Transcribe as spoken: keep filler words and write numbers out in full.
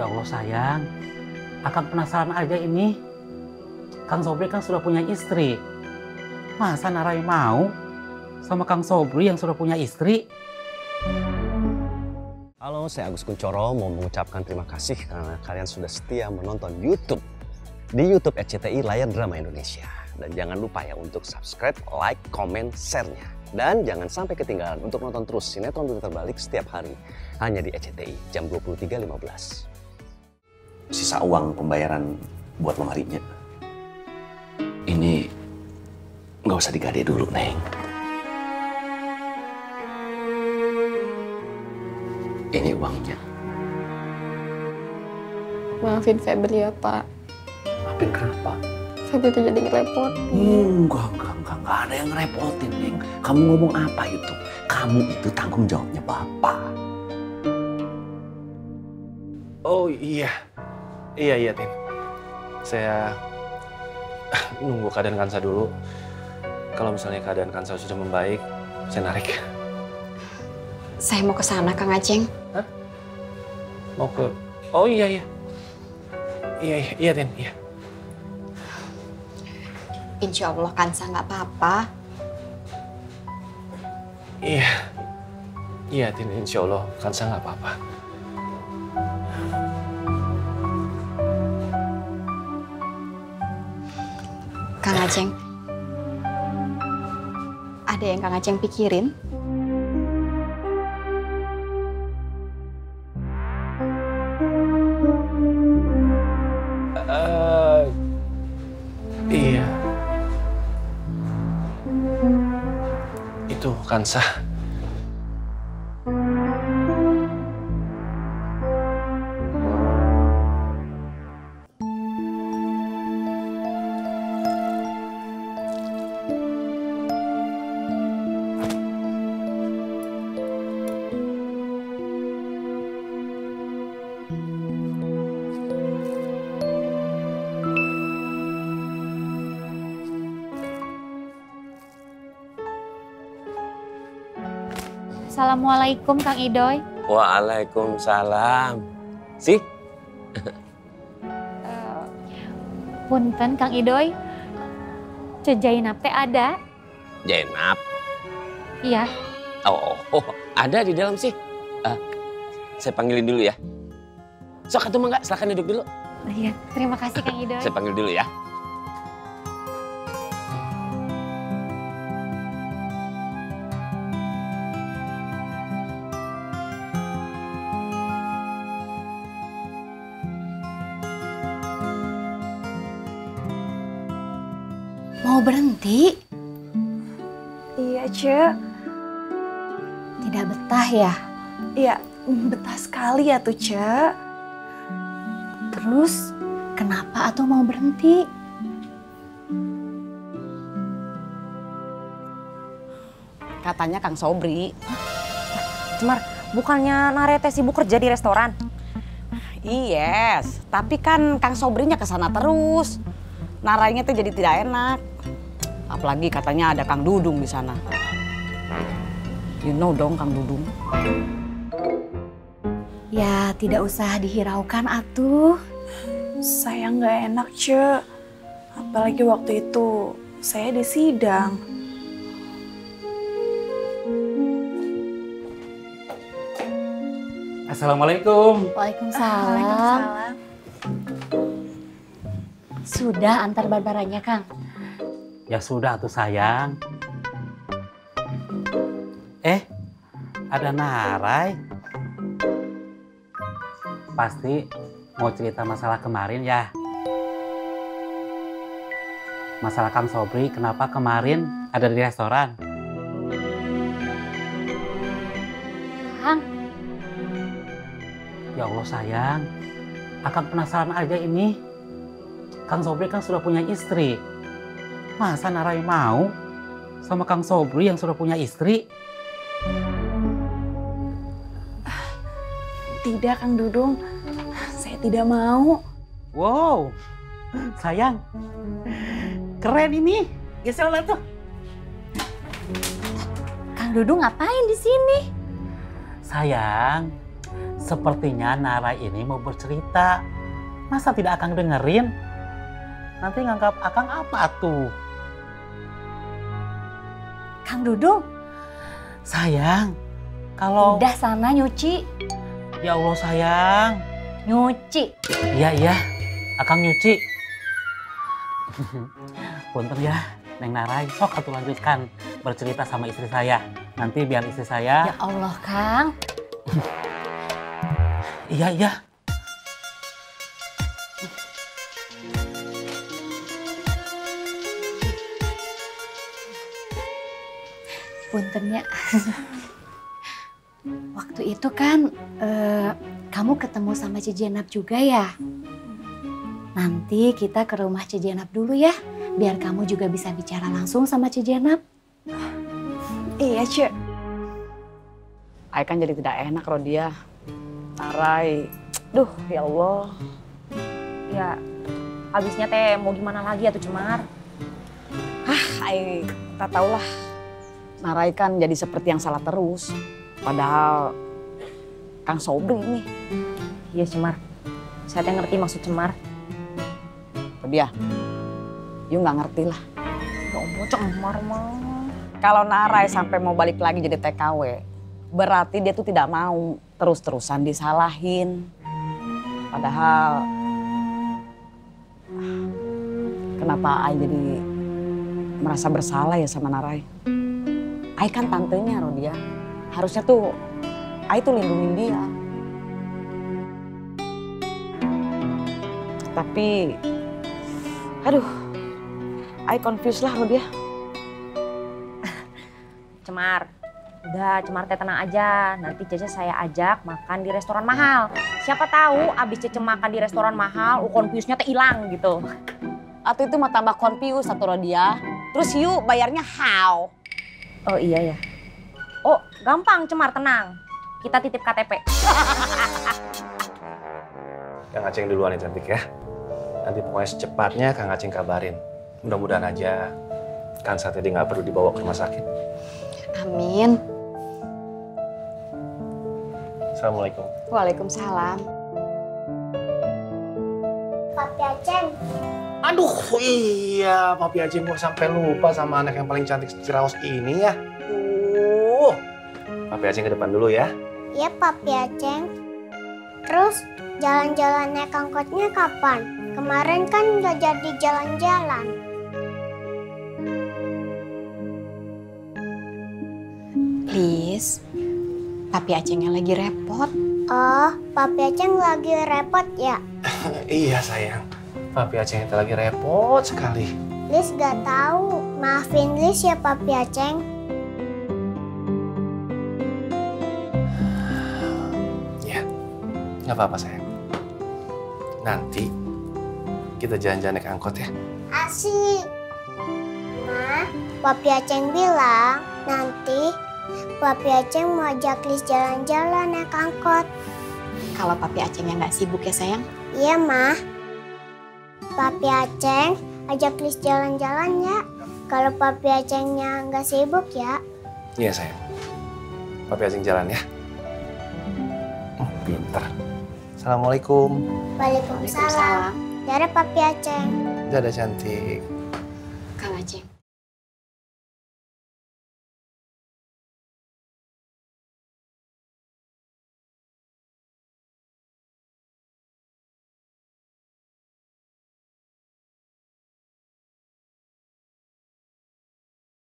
Ya Allah sayang, Akang penasaran aja ini. Kang Sobri kan sudah punya istri. Masa Narai mau sama Kang Sobri yang sudah punya istri? Halo, saya Agus Kuncoro mau mengucapkan terima kasih karena kalian sudah setia menonton YouTube. Di YouTube R C T I Layar Drama Indonesia. Dan jangan lupa ya untuk subscribe, like, comment, share-nya. Dan jangan sampai ketinggalan untuk nonton terus sinetron Dunia Terbalik setiap hari. Hanya di R C T I jam dua puluh tiga lima belas. Sisa uang pembayaran buat lemarinya. Ini nggak usah digade dulu, Neng. Ini uangnya. Maafin Febri ya, Pak. Maafin kenapa? Febri tuh jadi ngerepot. Hmm, enggak, enggak, enggak, enggak ada yang ngerepotin, Neng. Kamu ngomong apa itu? Kamu itu tanggung jawabnya Bapak. Oh iya, iya, iya, Tin. Saya nunggu keadaan Kansa dulu. Kalau misalnya keadaan Kansa sudah membaik, saya narik. Saya mau ke sana, Kang Aceng. Hah? Mau ke... Oh iya, iya. Iya, iya, iya, Tin, iya. Insya Allah Kansa nggak apa-apa. Iya. Iya, Tin, insya Allah Kansa nggak apa-apa. Kang Aceng, ada yang Kang Aceng pikirin? Uh, iya. Itu Kansa. Assalamualaikum Kang Idoy. Waalaikumsalam. Sih? Uh, punten Kang Idoy. Ce Jainab teh ada? Jainab? Iya. Oh, oh, ada di dalam sih. Uh, saya panggilin dulu ya. Sok atuh mangga, silakan duduk dulu. Iya, terima kasih Kang Idoy. Saya panggil dulu ya. Mau berhenti? Iya, Ce. Tidak betah ya? Iya, betah sekali ya tuh, Ce. Terus kenapa atuh mau berhenti? Katanya Kang Sobri. Cemar, bukannya Narete sibuk kerja di restoran? Yes, tapi kan Kang Sobrinya kesana terus. Narainya tuh jadi tidak enak. Apalagi katanya ada Kang Dudung di sana. You know dong Kang Dudung. Ya tidak usah dihiraukan atuh. Saya nggak enak, Ce. Apalagi waktu itu saya di sidang. Assalamualaikum. Waalaikumsalam. Waalaikumsalam. Sudah antar barbaranya, Kang? Ya sudah tuh sayang. Eh, ada Narai. Pasti mau cerita masalah kemarin ya. Masalah Kang Sobri, kenapa kemarin ada di restoran? Kang. Ya Allah sayang, Akang penasaran aja ini. Kang Sobri kan sudah punya istri. Masa Narai mau sama Kang Sobri yang sudah punya istri? Tidak, Kang Dudung. Saya tidak mau. Wow, sayang. Keren ini. Geser lah tuh. Kang Dudung ngapain di sini? Sayang, Sepertinya Nara ini mau bercerita. Masa tidak Akang dengerin? Nanti nganggap Akang apa tuh? Kang Dudung, Sayang, kalau... udah sana nyuci. Ya Allah sayang. Nyuci. Iya, iya. Akang nyuci. Punten ya, Neng Narai. Sok atuh lanjutkan bercerita sama istri saya. Nanti biar istri saya... Ya Allah, Kang. Iya, iya. Puntennya. Waktu itu kan eh, kamu ketemu sama Cijenap juga ya? Nanti kita ke rumah Cijenap dulu ya, biar kamu juga bisa bicara langsung sama Cijenap. Iya, Cek. Ai kan jadi tidak enak Rodia. Narai. Duh, ya Allah. Ya, abisnya teh mau gimana lagi ya tuh Cemar? Hah, Ai tak tahulah. Narai kan jadi seperti yang salah terus. Padahal Kang Sobri nih. Iya Cemar, saya teh ngerti maksud Cemar. Rodia, you nggak ngerti lah. Ya Allah Cemar mah. Kalau Narai sampai mau balik lagi jadi T K W, berarti dia tuh tidak mau terus-terusan disalahin. Padahal, kenapa Ai jadi merasa bersalah ya sama Narai? Ai kan tantenya Rodia, harusnya tuh Ai tuh lindungin dia. Tapi, aduh, Ai confused lah Rodia. Cemar, udah Cemar teh tenang aja. Nanti Cece saya ajak makan di restoran mahal. Siapa tahu abis Cece makan di restoran mahal, confuse-nya teh hilang gitu. Atau itu mah tambah confused satu Rodia. Terus you bayarnya how? Oh iya ya. Oh gampang Cemar, tenang. Kita titip K T P. Kang Aceng duluan nih cantik ya. Nanti pokoknya secepatnya Kang Aceng kabarin. Mudah-mudahan aja Kansa tadi nggak perlu dibawa ke rumah sakit. Amin. Assalamualaikum. Waalaikumsalam. Papi Aceng. Aduh iya, Papi Aceng kok sampai lupa sama anak yang paling cantik Ciraos ini ya. Tuh. Papi Aceng ke depan dulu ya. Iya Papi Aceng. Terus jalan-jalannya kangkotnya kapan? Kemarin kan udah jadi jalan-jalan. Please, Papi Acengnya lagi repot. Oh, Papi Aceng lagi repot ya? Iya sayang, Papi Aceng itu lagi repot sekali. Lis gak tahu. Maafin Lis ya Papi Aceng. Ya, nggak apa-apa sayang. Nanti kita jalan-jalan naik angkot ya. Asik. Ma, Papi Aceng bilang nanti Papi Aceng mau ajak Lis jalan-jalan naik angkot. Kalau Papi Acengnya nggak sibuk ya sayang? Iya, Ma. Papi Aceng ajak Lis jalan-jalan ya. Kalau Papi Acengnya nggak sibuk ya. Iya sayang. Papi Aceng jalan ya. Oh, pinter. Assalamualaikum. Waalaikumsalam. Dadah Papi Aceng. Dadah cantik. Kang Aceng.